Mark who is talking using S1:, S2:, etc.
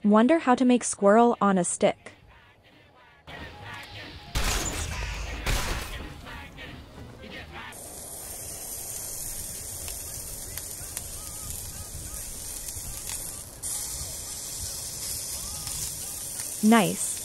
S1: Wonder how to make squirrel on a stick. Nice.